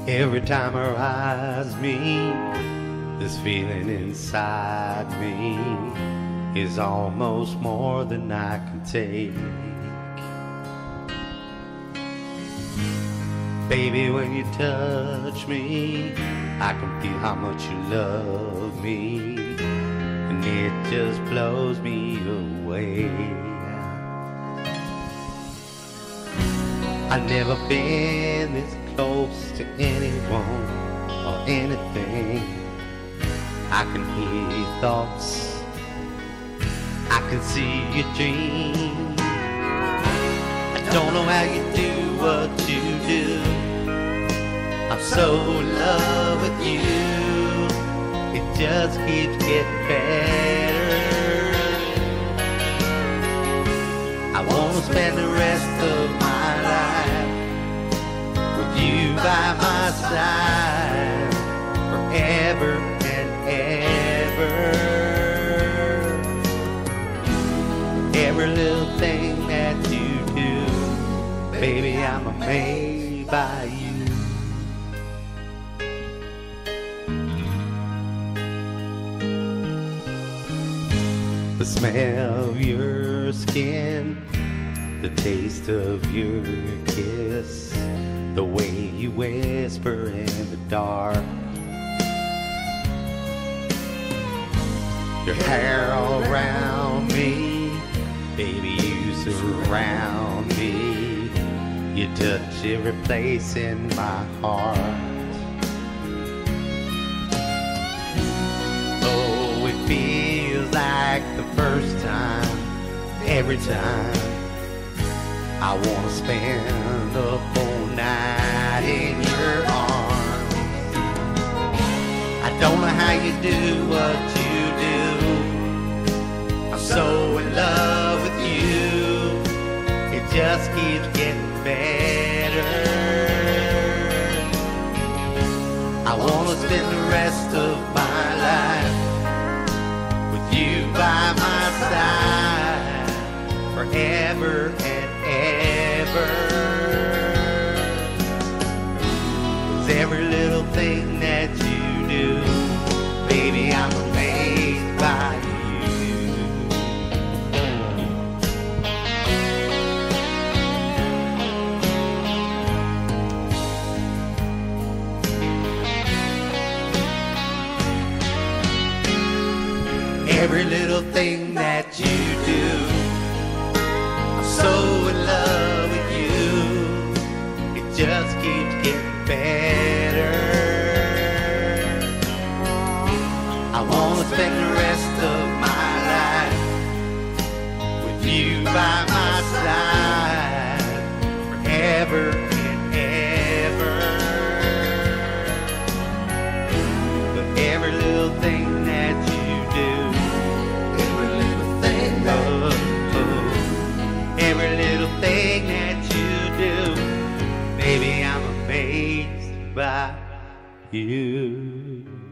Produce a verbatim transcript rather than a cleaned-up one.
Every time her eyes meet, this feeling inside me is almost more than I can take. Baby, when you touch me, I can feel how much you love me, and it just blows me away. I've never been this close to anyone or anything. I can hear your thoughts, I can see your dreams. I don't know how you do what you do. I'm so in love with you. It just keeps getting better. I wanna spend the rest of my life with you by my side, forever and ever. Every little thing that you do, baby, I'm amazed by you. The smell of your skin, the taste of your kiss, the way you whisper in the dark, your hair all around me, baby, you surround me, you touch every place in my heart. Oh, it feels like the first time, every time. I wanna spend a whole night in your arms. I don't know how you do what you do. I'm so in love with you. It just keeps getting better. I wanna spend the rest of my life with you by my side, forever and ever. 'Cause every little thing that you do, baby, I'm amazed by you. Every little thing that you do, so in love with you. It just keeps getting better. I wanna spend the rest of my life with you by my side, forever and ever. But every little thing that you do, every little thing that every little thing that you do, baby, I'm amazed by you.